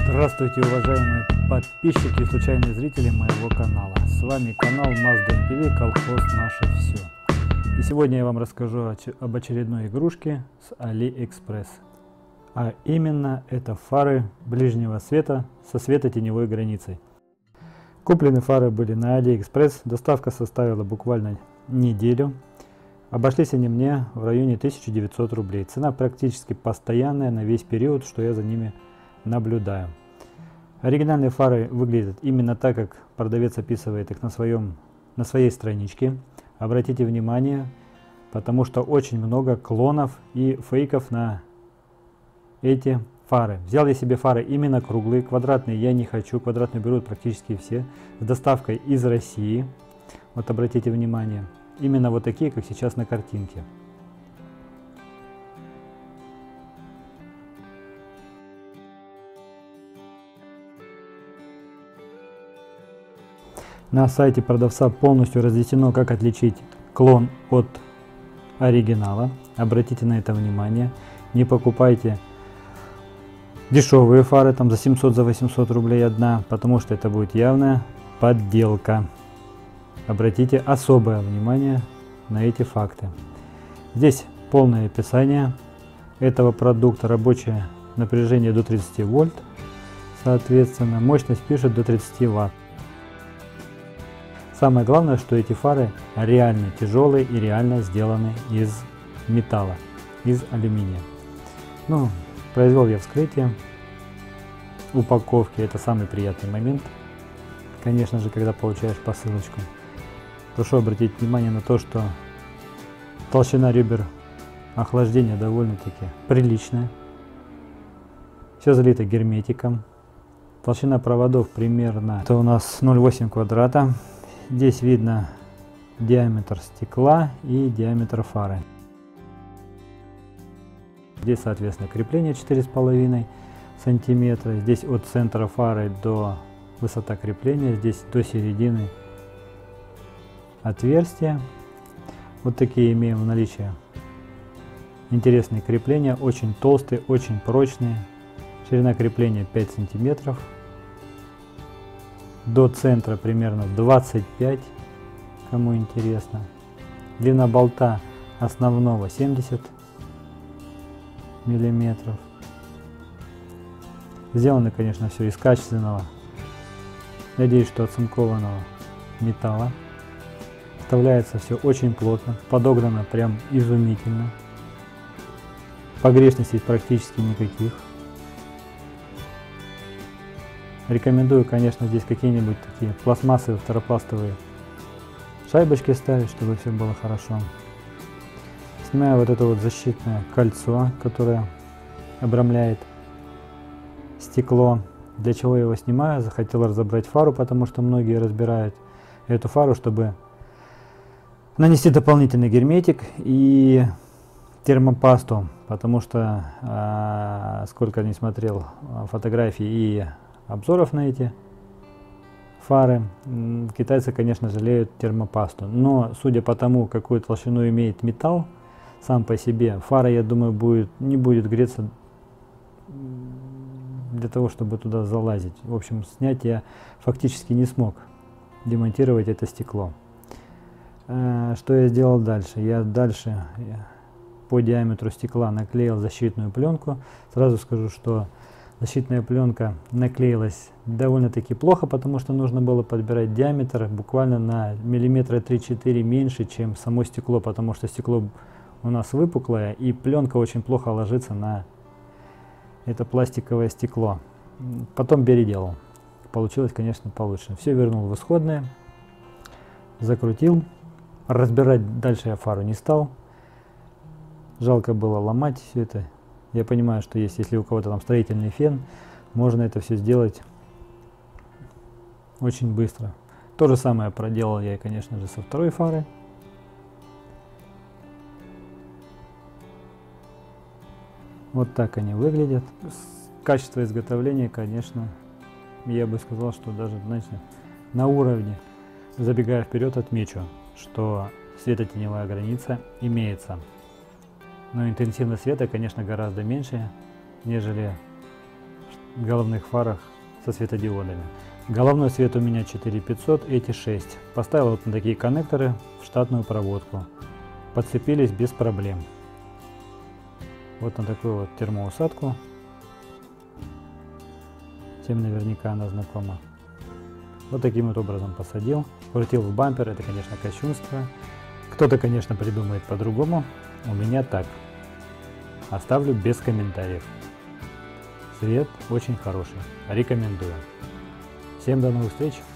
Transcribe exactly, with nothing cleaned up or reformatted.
Здравствуйте, уважаемые подписчики и случайные зрители моего канала. С вами канал Mazda эм пи ви, колхоз наше все. И сегодня я вам расскажу об очередной игрушке с AliExpress. А именно это фары ближнего света со светотеневой границей. Куплены фары были на AliExpress, доставка составила буквально неделю. Обошлись они мне в районе тысячи девятисот рублей. Цена практически постоянная на весь период, что я за ними наблюдаю. Оригинальные фары выглядят именно так, как продавец описывает их на, своем, на своей страничке. Обратите внимание, потому что очень много клонов и фейков на эти фары. Взял я себе фары именно круглые, квадратные я не хочу, квадратные берут практически все, с доставкой из России. Вот обратите внимание, именно вот такие, как сейчас на картинке. На сайте продавца полностью разъяснено, как отличить клон от оригинала. Обратите на это внимание. Не покупайте дешевые фары, там за семьсот, за восемьсот рублей одна, потому что это будет явная подделка. Обратите особое внимание на эти факты. Здесь полное описание этого продукта. Рабочее напряжение до тридцати вольт. Соответственно, мощность пишет до тридцати ватт. Самое главное, что эти фары реально тяжелые и реально сделаны из металла, из алюминия. Ну, произвел я вскрытие упаковки. Это самый приятный момент, конечно же, когда получаешь посылочку. Прошу обратить внимание на то, что толщина ребер охлаждения довольно-таки приличная. Все залито герметиком. Толщина проводов примерно, это у нас ноль целых восемь десятых квадрата. Здесь видно диаметр стекла и диаметр фары. Здесь, соответственно, крепление четыре с половиной сантиметра. Здесь от центра фары до высота крепления. Здесь до середины отверстия. Вот такие имеем в наличии. Интересные крепления, очень толстые, очень прочные. Ширина крепления пять сантиметров. До центра примерно двадцать пять, кому интересно. Длина болта основного семьдесят миллиметров. Сделано, конечно, все из качественного, надеюсь, что оцинкованного металла. Вставляется все очень плотно, подогнано прям изумительно. Погрешностей практически никаких. Рекомендую, конечно, здесь какие-нибудь такие пластмассовые второпластовые шайбочки ставить, чтобы все было хорошо. Снимаю вот это вот защитное кольцо, которое обрамляет стекло. Для чего я его снимаю? Захотел разобрать фару, потому что многие разбирают эту фару, чтобы нанести дополнительный герметик и термопасту, потому что а, сколько не смотрел фотографий и обзоров на эти фары, китайцы, конечно, жалеют термопасту. Но судя по тому, какую толщину имеет металл сам по себе, фара, я думаю, будет, не будет греться для того, чтобы туда залазить. В общем, снять я фактически не смог, демонтировать это стекло. Что я сделал дальше? Я дальше по диаметру стекла наклеил защитную пленку. Сразу скажу, что защитная пленка наклеилась довольно-таки плохо, потому что нужно было подбирать диаметр буквально на миллиметра три-четыре меньше, чем само стекло, потому что стекло у нас выпуклое, и пленка очень плохо ложится на это пластиковое стекло. Потом переделал. Получилось, конечно, получше. Все вернул в исходное, закрутил. Разбирать дальше я фару не стал. Жалко было ломать все это. Я понимаю, что есть, если у кого-то там строительный фен, можно это все сделать очень быстро. То же самое проделал я, конечно же, со второй фары. Вот так они выглядят. Качество изготовления, конечно, я бы сказал, что даже, знаете, на уровне. Забегая вперед, отмечу, что светотеневая граница имеется. Но интенсивность света, конечно, гораздо меньше, нежели головных фарах со светодиодами. Головной свет у меня четыре пятьсот, эти шесть. Поставил вот на такие коннекторы в штатную проводку. Подцепились без проблем. Вот на такую вот термоусадку. Всем наверняка она знакома. Вот таким вот образом посадил. Крутил в бампер, это, конечно, кощунство. Кто-то, конечно, придумает по-другому. У меня так. Оставлю без комментариев. Свет очень хороший. Рекомендую. Всем до новых встреч.